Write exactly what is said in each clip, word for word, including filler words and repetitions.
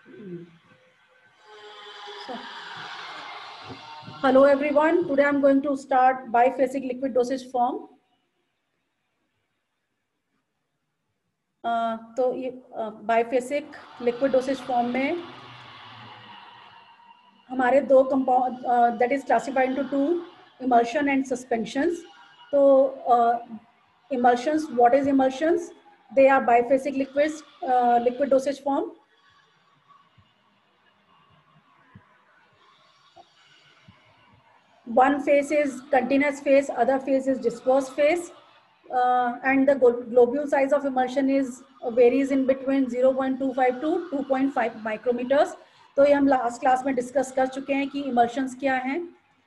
So, hello everyone. Today I'm going to start biphasic liquid dosage form. Uh, तो ये बाइफेसिक liquid dosage form में हमारे दो compound that is classified into two, emulsion and suspensions. तो emulsions, what is emulsions? They are biphasic liquids, liquid dosage form. One phase is continuous phase, other phase is dispersed phase, uh, and the globule size of emulsion is uh, varies in between zero point two five to two point five micrometers. तो ये हम last class में discuss कर चुके हैं कि emulsions क्या हैं.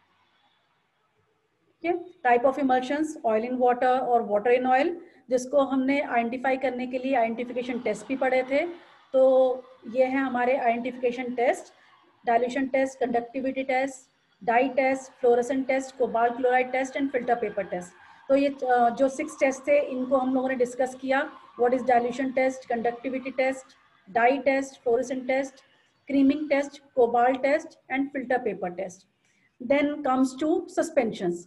Type of emulsions, oil in water और वाटर इन ऑयल, जिसको हमने आइडेंटिफाई करने के लिए आइडेंटिफिकेशन टेस्ट भी पढ़े थे. तो ये है हमारे identification test: dilution test, conductivity test, dye test, fluorescent test, cobalt chloride test and filter paper test. तो ये जो सिक्स टेस्ट थे इनको हम लोगों ने डिस्कस किया. What is dilution test, conductivity test, dye test, fluorescent test, creaming test, cobalt test and filter paper test. Then comes to suspensions.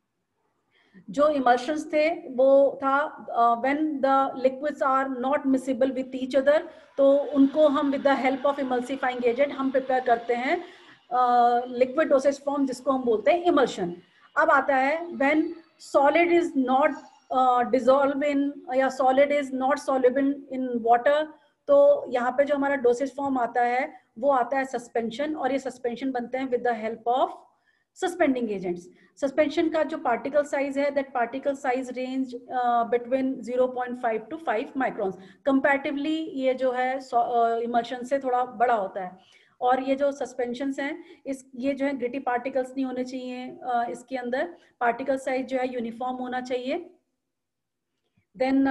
जो इमल्शंस थे वो था when the liquids are not miscible with each other, तो उनको हम with the help of emulsifying agent हम prepare करते हैं लिक्विड डोसेज फॉर्म, जिसको हम बोलते हैं इमल्शन. अब आता है when solid is not dissolve in या solid is not soluble in water, तो यहाँ पे जो हमारा डोसेज फॉर्म आता है वो आता है सस्पेंशन, और ये सस्पेंशन बनते हैं with the help of suspending agents. Suspension का जो पार्टिकल साइज है, that particle size range between zero point five to five microns. Comparatively ये जो है इमल्शन uh, से थोड़ा बड़ा होता है. और ये जो सस्पेंशंस हैं, इस ये जो है ग्रिटी पार्टिकल्स नहीं होने चाहिए. uh, इसके अंदर पार्टिकल साइज जो है यूनिफॉर्म होना चाहिए. देन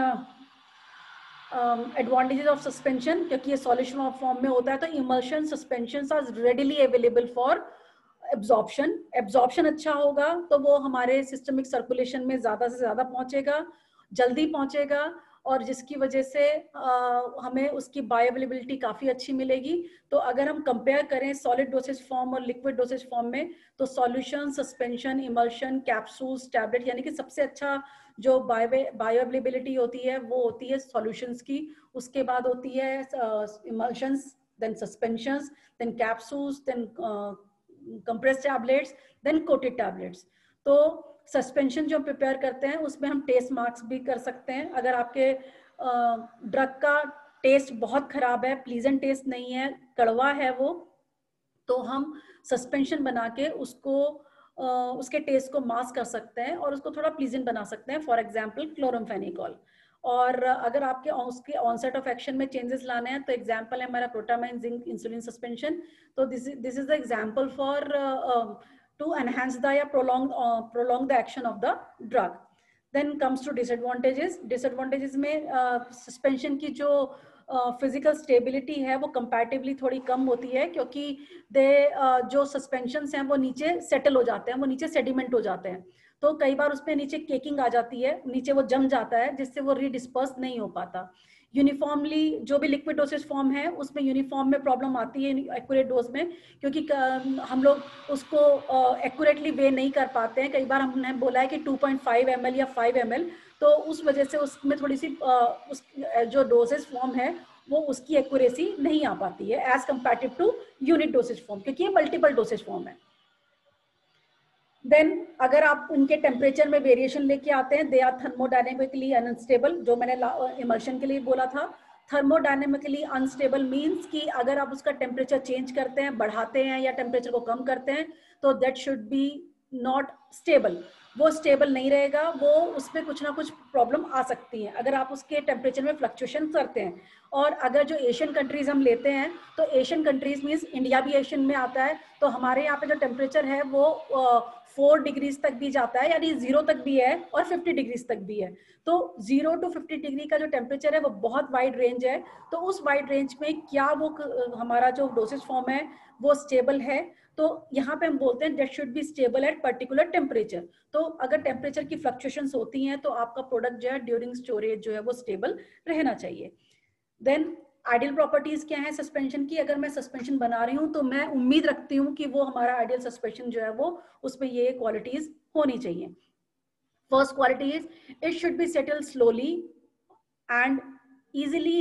एडवांटेजेस ऑफ सस्पेंशन, क्योंकि ये सॉल्यूशन फॉर्म में होता है तो emulsion suspensions are readily available for absorption. Absorption अच्छा होगा तो वो हमारे सिस्टमिक सर्कुलेशन में ज्यादा से ज्यादा पहुंचेगा, जल्दी पहुंचेगा, और जिसकी वजह से आ, हमें उसकी बायोअवेलेबिलिटी काफी अच्छी मिलेगी. तो अगर हम कंपेयर करें सॉलिड डोसेज फॉर्म और लिक्विड डोसेज फॉर्म में, तो solution, suspension, emulsion, capsules, tablet, यानी कि सबसे अच्छा जो बायोअवेलेबिलिटी होती है वो होती है सॉल्यूशंस की. उसके बाद होती है emulsions, then suspensions, then capsules, then compressed tablets, then coated tablets. तो सस्पेंशन जो प्रिपेयर करते हैं उसमें हम टेस्ट मार्क्स भी कर सकते हैं. अगर आपके ड्रग का टेस्ट बहुत खराब है, प्लीजेंट टेस्ट नहीं है, कड़वा है वो, तो हम सस्पेंशन बना के उसको uh, उसके टेस्ट को मास्क कर सकते हैं और उसको थोड़ा प्लीजेंट बना सकते हैं. For example chloramphenicol. और अगर आपके उसके ऑनसेट ऑफ एक्शन में चेंजेस लाने हैं तो एग्जांपल है हमारा प्रोटामाइन जिंक इंसुलिन सस्पेंशन. तो this this is the example for to enhance the या prolong prolong the action of the drug. Then comes to disadvantages. Disadvantages में सस्पेंशन uh, की जो फिजिकल uh, स्टेबिलिटी है वो comparatively थोड़ी कम होती है, क्योंकि दे uh, जो सस्पेंशंस हैं वो नीचे सेटल हो जाते हैं, वो नीचे सेडिमेंट हो जाते हैं. तो कई बार उसमें नीचे केकिंग आ जाती है, नीचे वो जम जाता है, जिससे वो रीडिस्पर्स नहीं हो पाता. यूनिफॉर्मली जो भी लिक्विड डोसेज फॉर्म है उसमें यूनिफॉर्म में प्रॉब्लम आती है एक्यूरेट डोज में, क्योंकि हम लोग उसको एक्यूरेटली वे नहीं कर पाते हैं. कई बार हमने बोला है कि two point five M L या फाइव एम एल, तो उस वजह से उसमें थोड़ी सी उस जो डोसेज फॉर्म है वो उसकी एक्यूरेसी नहीं आ पाती है as comparative to unit dosage form, क्योंकि ये मल्टीपल डोसेज फॉर्म है. देन अगर आप उनके टेम्परेचर में वेरिएशन लेके आते हैं, दे आर थर्मोडायनेमिकली अनस्टेबल. जो मैंने इमल्शन के लिए बोला था, थर्मोडायनेमिकली अनस्टेबल मींस कि अगर आप उसका टेम्परेचर चेंज करते हैं, बढ़ाते हैं या टेम्परेचर को कम करते हैं, तो that should be not stable. वो स्टेबल नहीं रहेगा, वो उसमें कुछ ना कुछ प्रॉब्लम आ सकती है अगर आप उसके टेम्परेचर में फ्लक्चुएशन करते हैं. और अगर जो एशियन कंट्रीज हम लेते हैं, तो एशियन कंट्रीज मीन्स इंडिया भी एशियन में आता है, तो हमारे यहाँ पे जो टेम्परेचर है वो फोर डिग्रीज तक भी जाता है, यानी जीरो तक भी है और फिफ्टी डिग्रीज तक भी है. तो जीरो टू फिफ्टी डिग्री का जो टेम्परेचर है वो बहुत वाइड रेंज है. तो उस वाइड रेंज में क्या वो हमारा जो डोसेज फॉर्म है वो स्टेबल है? तो यहाँ पे हम बोलते हैं that should be stable at particular temperature. तो अगर टेम्परेचर की फ्लक्चुएशंस होती हैं तो आपका प्रोडक्ट जो है ड्यूरिंग स्टोरेज जो है वो स्टेबल रहना चाहिए. देन आइडियल प्रॉपर्टीज क्या है सस्पेंशन की? अगर मैं सस्पेंशन बना रही हूँ तो मैं उम्मीद रखती हूँ कि वो हमारा आइडियल सस्पेंशन जो है वो उसमें ये क्वालिटीज होनी चाहिए. First quality is it should be settle slowly and easily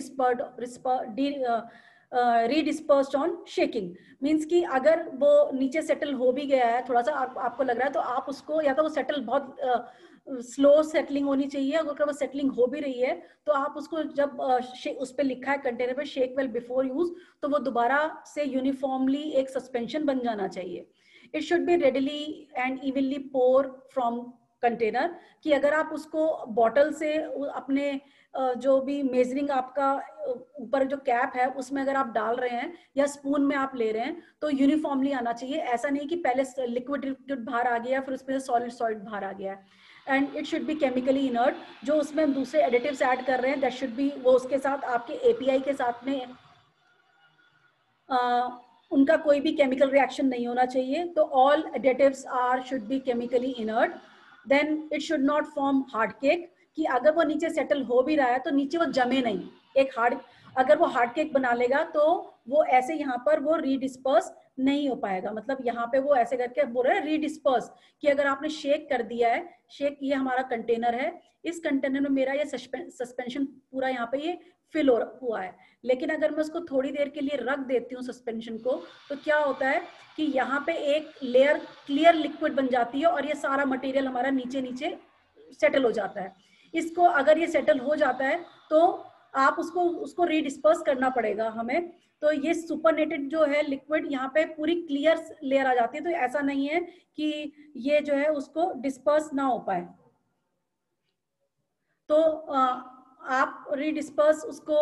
redispersed on shaking. Means कि अगर वो नीचे सेटल हो भी गया है, थोड़ा सा आप, आपको लग रहा है, तो आप उसको या तो वो सेटल बहुत स्लो uh, सेटलिंग होनी चाहिए. अगर वो सेटलिंग हो भी रही है तो आप उसको जब uh, उस पर लिखा है कंटेनर पे शेक वेल बिफोर यूज, तो वो दोबारा से यूनिफॉर्मली एक सस्पेंशन बन जाना चाहिए. It should be readily and evenly pour from container, कि अगर आप उसको बॉटल से अपने जो भी मेजरिंग आपका ऊपर जो कैप है उसमें अगर आप डाल रहे हैं या स्पून में आप ले रहे हैं तो यूनिफॉर्मली आना चाहिए. ऐसा नहीं कि पहले लिक्विड लिक्विड बाहर आ गया फिर उसमें सॉलिड सॉलिड बाहर आ गया. And it should be chemically inert. जो उसमें हम दूसरे एडिटिव्स ऐड कर रहे हैं दैट शुड बी, वो उसके साथ आपके एपीआई के साथ में uh, उनका कोई भी केमिकल रिएक्शन नहीं होना चाहिए. तो all additives are should be chemically inert. Then it should not form hard cake, कि अगर वो नीचे सेटल हो भी रहा है तो नीचे वो जमे नहीं. एक हार्ड, अगर वो हार्ड केक बना लेगा तो वो ऐसे यहाँ पर वो रीडिस्पर्स नहीं हो पाएगा. मतलब यहाँ पे वो ऐसे करके बोल रहे हैं रीडिस्पर्स, कि अगर आपने शेक कर दिया है, शेक, ये हमारा कंटेनर है, इस कंटेनर में मेरा ये सस्पेंशन पूरा यहाँ पे ये फिल हो हुआ है, लेकिन अगर मैं उसको थोड़ी देर के लिए रख देती हूँ सस्पेंशन को, तो क्या होता है कि यहाँ पे एक लेयर क्लियर लिक्विड बन जाती है और ये सारा मटेरियल हमारा नीचे नीचे सेटल हो जाता है. इसको अगर ये सेटल हो जाता है तो आप उसको उसको रीडिस्पर्स करना पड़ेगा हमें. तो ये सुपरनेटेड जो है लिक्विड यहाँ पे पूरी क्लियर लेयर आ जाती है. तो ऐसा नहीं है कि ये जो है उसको डिस्पर्स ना हो पाए. तो आप रीडिस्पर्स उसको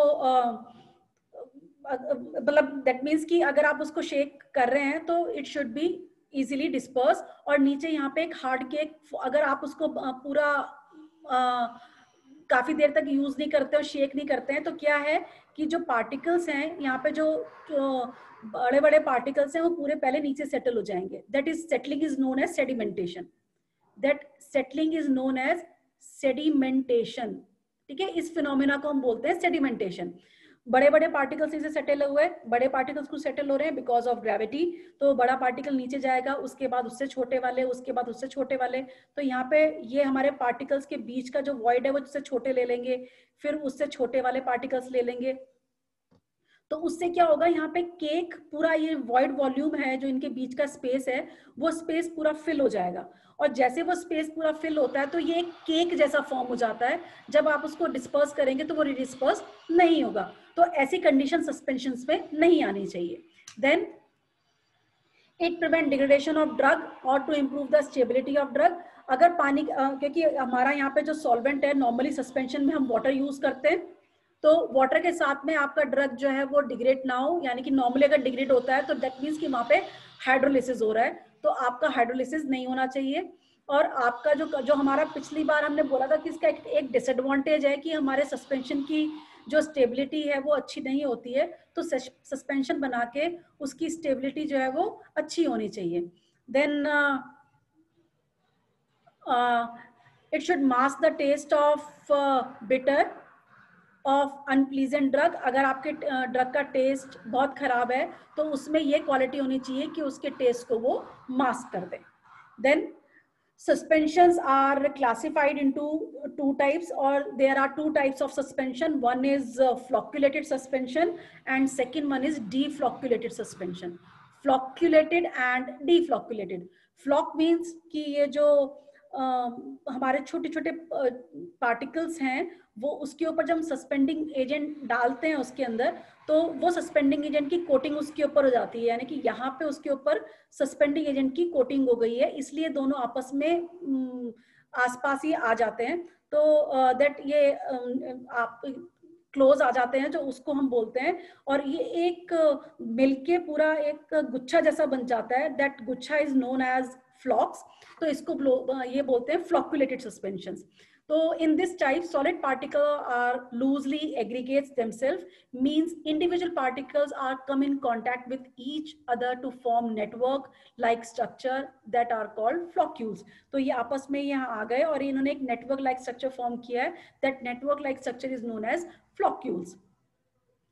मतलब दैट मीन्स कि अगर आप उसको शेक कर रहे हैं तो it should be easily disperse. और नीचे यहाँ पे एक हार्ड केक, अगर आप उसको पूरा आ, काफी देर तक यूज नहीं करते और शेक नहीं करते हैं तो क्या है कि जो पार्टिकल्स हैं यहाँ पे, जो, जो बड़े बड़े पार्टिकल्स हैं वो पूरे पहले नीचे सेटल हो जाएंगे. That is settling is known as sedimentation. That settling is known as sedimentation. ठीक है, इस फिनोमेना को हम बोलते हैं सेडिमेंटेशन. बड़े बड़े पार्टिकल्स इसे सेटल हुए, बड़े पार्टिकल्स को सेटल हो रहे हैं बिकॉज ऑफ ग्रेविटी. तो बड़ा पार्टिकल नीचे जाएगा, उसके बाद उससे छोटे वाले, उसके बाद उससे छोटे वाले. तो यहाँ पे ये हमारे पार्टिकल्स के बीच का जो वॉइड है वो उससे छोटे ले लेंगे, फिर उससे छोटे वाले पार्टिकल्स ले लेंगे. तो उससे क्या होगा, यहाँ पे केक पूरा ये वॉइड वॉल्यूम है जो इनके बीच का स्पेस है वो स्पेस पूरा फिल हो जाएगा. और जैसे वो स्पेस पूरा फिल होता है तो ये एक केक जैसा फॉर्म हो जाता है. जब आप उसको डिस्पर्स करेंगे तो वो डिस्पर्स नहीं होगा. तो ऐसी कंडीशन सस्पेंशंस में नहीं आनी चाहिए. Then it prevent degradation of drug और to improve the stability of drug. अगर पानी, क्योंकि हमारा यहाँ पे जो सॉल्वेंट है, नॉर्मली सस्पेंशन में हम वाटर यूज करते हैं, तो वाटर के साथ में आपका ड्रग जो है वो डिग्रेड ना हो. यानी कि नॉर्मली अगर डिग्रेड होता है तो दैट मीन्स कि वहां पे हाइड्रोलिसिस हो रहा है, तो आपका हाइड्रोलिसिस नहीं होना चाहिए. और आपका जो जो हमारा पिछली बार हमने बोला था कि इसका एक, एक डिसएडवांटेज है कि हमारे सस्पेंशन की जो स्टेबिलिटी है वो अच्छी नहीं होती है. तो सस्पेंशन बना के उसकी स्टेबिलिटी जो है वो अच्छी होनी चाहिए. Then it should mask the taste of bitter of unpleasant drug. अगर आपके ड्रग का टेस्ट बहुत खराब है तो उसमें ये क्वालिटी होनी चाहिए कि उसके टेस्ट को वो मास्क कर दे. Then suspensions are classified into two types, or there are two types of suspension. One is uh, flocculated suspension and second one is deflocculated suspension. Flocculated and deflocculated. Flock means कि ये जो Uh, हमारे छोटे छोटे particles हैं वो उसके ऊपर जब हम सस्पेंडिंग एजेंट डालते हैं उसके अंदर, तो वो सस्पेंडिंग एजेंट की कोटिंग उसके ऊपर हो जाती है. यानी कि यहाँ पे उसके ऊपर सस्पेंडिंग एजेंट की कोटिंग हो गई है, इसलिए दोनों आपस में आसपास ही आ जाते हैं. तो दैट uh, ये uh, आप क्लोज आ जाते हैं जो उसको हम बोलते हैं. और ये एक मिलके पूरा एक गुच्छा जैसा बन जाता है. दैट गुच्छा इज नोन एज फ्लॉक्स. तो इसको ये बोलते हैं फ्लॉक्युलेटेड सस्पेंशंस. तो in this type solid particles are loosely aggregates themselves, means individual particles are come in contact with each other to form network like structure that are called floccules. तो ये आपस में यहाँ आ गए और इन्होंने एक network like structure form किया है. That network like structure is known as floccules.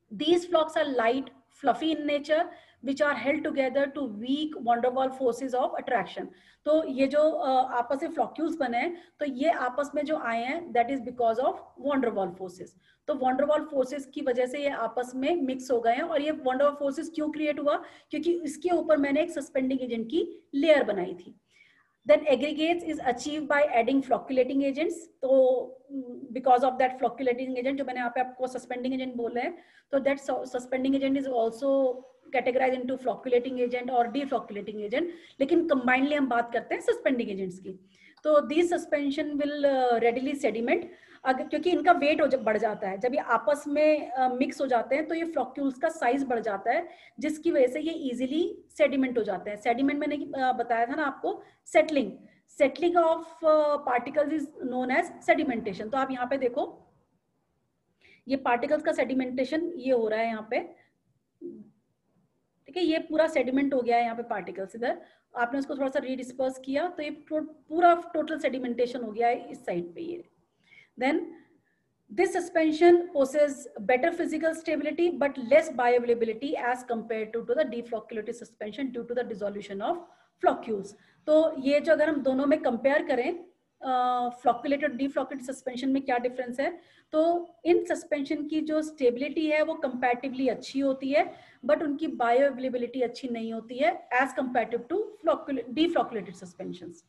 These flocks are light, fluffy in nature, which are held together to weak van der Waals forces of attraction. तो ये जो आपस में फ्लॉक्यूल्स बने हैं, तो ये आपस में जो आए हैं, that is because of van der Waals forces. तो van der Waals forces की वजह से ये आपस में मिक्स हो गए हैं. और ये van der Waals forces क्यों क्रिएट हुआ? क्योंकि इसके ऊपर मैंने एक सस्पेंडिंग एजेंट की लेयर बनाई थी. Then aggregates is achieved by adding flocculating agents. तो because of that flocculating agent, जो मैंने यहाँ पे आपको suspending agent बोले हैं, तो that suspending agent is also categorized into flocculating agent और deflocculating agent. लेकिन combinedly हम बात करते हैं suspending agents की. तो these suspension will uh, readily sediment. अगर क्योंकि इनका वेट बढ़ जाता है, जब ये आपस में मिक्स uh, हो जाते हैं, तो ये फ्लॉक्यूल्स का साइज बढ़ जाता है, जिसकी वजह से ये इजीली सेडिमेंट हो जाते हैं. सेडिमेंट मैंने uh, बताया था ना आपको, settling settling of particles is known as sedimentation. तो आप यहाँ पे देखो, ये पार्टिकल्स का सेडिमेंटेशन ये हो रहा है यहाँ पे, ठीक है. ये पूरा सेडिमेंट हो गया है यहाँ पे पार्टिकल्स. इधर आपने उसको थोड़ा सा रीडिस्पर्स किया, तो ये पूरा टोटल सेडिमेंटेशन हो गया है इस साइड पे. ये then this suspension possesses better physical stability but less bioavailability as compared to, to the deflocculated suspension due to the dissolution of floccules. तो ये जो अगर हम दोनों में कंपेयर करें, फ्लॉक्युलेटेड डिफ्लॉक्युलेटेड सस्पेंशन में क्या डिफरेंस है, तो इन सस्पेंशन की जो स्टेबिलिटी है वो कंपैरेटिवली अच्छी होती है, बट उनकी बायो अवेलेबिलिटी अच्छी नहीं होती है as comparative to deflocculated suspensions.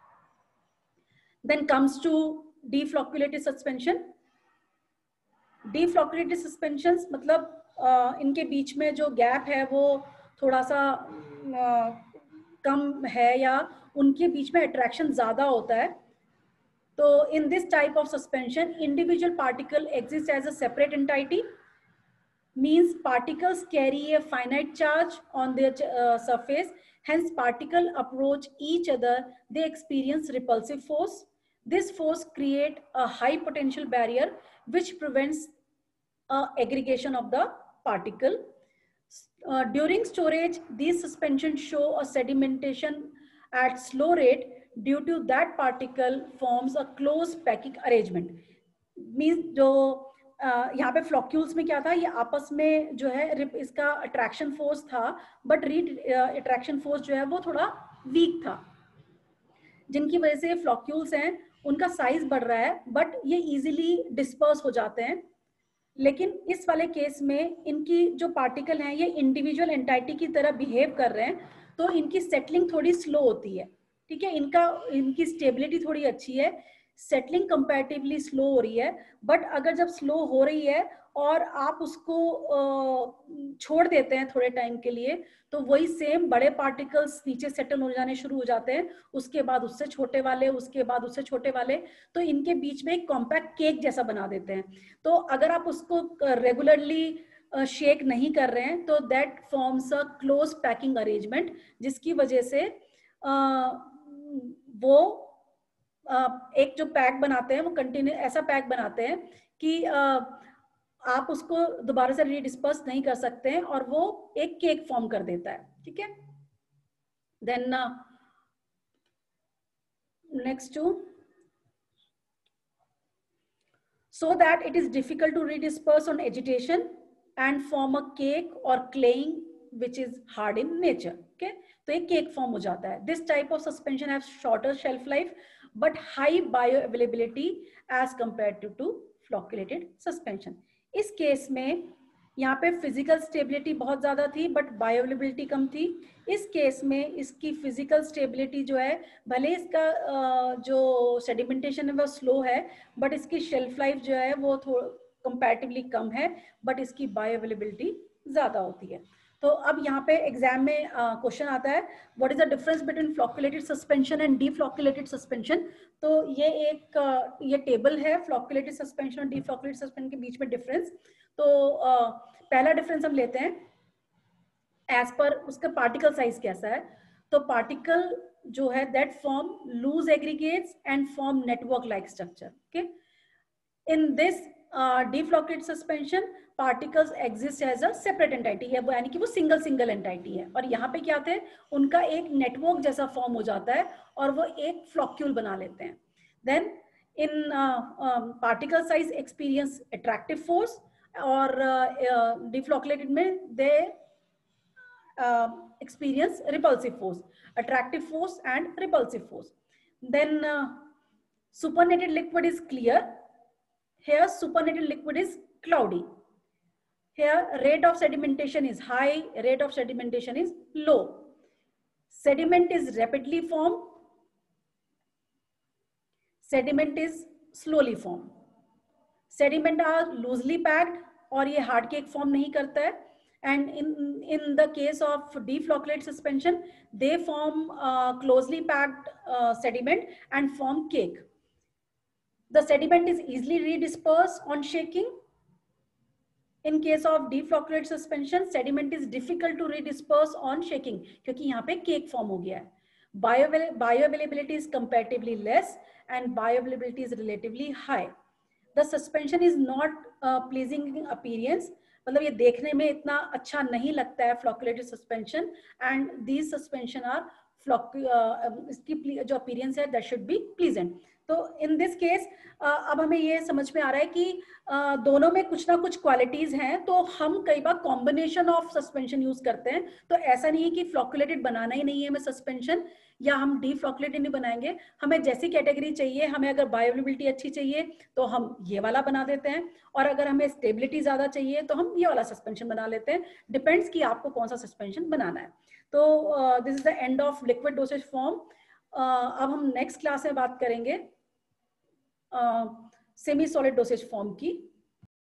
Then comes to deflocculated suspension. deflocculated suspensions मतलब uh, इनके बीच में जो गैप है वो थोड़ा सा uh, कम है, या उनके बीच में अट्रैक्शन ज्यादा होता है. तो in this type of suspension, individual particle exists as a separate entity, means particles carry a finite charge on their uh, surface, hence particle approach each other, they experience repulsive force. This force creates a high potential barrier which prevents uh, aggregation of the particle. Uh, during storage, these suspensions show a sedimentation at slow rate due to that particle forms a close packing arrangement. Means जो uh, यहाँ पे फ्लॉक्यूल्स में क्या था, ये आपस में जो है इसका अट्रैक्शन फोर्स था, बट रीड अट्रैक्शन फोर्स जो है वो थोड़ा वीक था, जिनकी वजह से फ्लॉक्यूल्स हैं उनका साइज बढ़ रहा है, बट ये इजीली डिस्पर्स हो जाते हैं. लेकिन इस वाले केस में इनकी जो पार्टिकल हैं ये इंडिविजुअल एंटाइटी की तरह बिहेव कर रहे हैं, तो इनकी सेटलिंग थोड़ी स्लो होती है, ठीक है. इनका इनकी स्टेबिलिटी थोड़ी अच्छी है, सेटलिंग कंपैरेटिवली स्लो हो रही है. बट अगर जब स्लो हो रही है और आप उसको छोड़ देते हैं थोड़े टाइम के लिए, तो वही सेम बड़े पार्टिकल्स नीचे सेटल हो जाने शुरू हो जाते हैं, उसके बाद उससे छोटे वाले, उसके बाद उससे छोटे वाले, तो इनके बीच में एक कॉम्पैक्ट केक जैसा बना देते हैं. तो अगर आप उसको रेगुलरली शेक नहीं कर रहे हैं, तो that forms a close packing arrangement, जिसकी वजह से uh, वो uh, एक जो पैक बनाते हैं वो कंटिन्यू ऐसा पैक बनाते हैं कि uh, आप उसको दोबारा से रीडिस्पर्स नहीं कर सकते हैं और वो एक केक फॉर्म कर देता है, ठीक है. Then next two, so that it is difficult to redisperse on agitation and form a cake or claying which is hard in nature. Okay, तो एक केक फॉर्म हो जाता है. This type of suspension has shorter shelf life but high bioavailability as compared to, to flocculated suspension. इस case में यहाँ पे physical stability बहुत ज्यादा थी बट बायोअवेलेबिलिटी कम थी. इस केस में इसकी फिजिकल स्टेबिलिटी जो है, भले इसका जो सेडिमेंटेशन है वो स्लो है, बट इसकी शेल्फ लाइफ जो है वो थोड़ा कंपैरेटिवली कम है, बट इसकी बायोअवेलेबिलिटी ज्यादा होती है. तो अब यहाँ पे एग्जाम में क्वेश्चन uh, आता है, what is the difference between flocculated suspension and deflocculated suspension. तो ये एक uh, ये टेबल है फ्लॉक्युलेटेड सस्पेंशन और डीफ्लॉक्युलेटेड सस्पेंशन के बीच में डिफरेंस. तो uh, पहला डिफरेंस हम लेते हैं एज पर उसका पार्टिकल साइज कैसा है. तो पार्टिकल जो है that form loose aggregates and form network like structure. Okay, in this deflocculated suspension particles exist as a separate entity है, यानी कि वो सिंगल सिंगल एंटाइटी है. और यहाँ पे क्या थे, उनका एक नेटवर्क जैसा फॉर्म हो जाता है और वो एक फ्लॉक्यूल बना लेते हैं. Then in particle size experience attractive force. और डिफ्लोकुलेटेड में दे experience repulsive force, attractive force and repulsive force. Then uh, supernated liquid is clear. Here supernated liquid is cloudy. Here rate of sedimentation is high, rate of sedimentation is low. Sediment is rapidly formed, sediment is slowly formed. Sediment are loosely packed और ये hard cake form नहीं करता है. And in, in the case of deflocculate suspension, they form uh, closely packed uh, sediment and form cake. The sediment is easily redispersed on shaking. In case of deflocculate suspension, sediment is difficult to redisperse on shaking क्योंकि यहाँ पे cake form हो गया है. Bioavailability is comparatively less and bioavailability is relatively high. The suspension is not uh, pleasing in appearance. मतलब ये देखने में इतना अच्छा नहीं लगता है flocculated suspension and these suspension are floc इसकी जो अपीयरेंस है दैट शुड बी प्लीजेंट. तो इन दिस केस अब हमें ये समझ में आ रहा है कि uh, दोनों में कुछ ना कुछ क्वालिटीज हैं. तो हम कई बार कॉम्बिनेशन ऑफ सस्पेंशन यूज करते हैं. तो ऐसा नहीं है कि फ्लोकुलेटेड बनाना ही नहीं है हमें सस्पेंशन या हम डीफ्लोकुलेटेड नहीं बनाएंगे. हमें जैसी कैटेगरी चाहिए, हमें अगर बायोअवेलेबिलिटी अच्छी चाहिए तो हम ये वाला बना देते हैं और अगर हमें स्टेबिलिटी ज्यादा चाहिए तो हम ये वाला सस्पेंशन बना लेते हैं. डिपेंड्स कि आपको कौन सा सस्पेंशन बनाना है. तो this is the end of liquid dosage form. अब हम नेक्स्ट क्लास में बात करेंगे सेमी सॉलिड डोसेज फॉर्म की.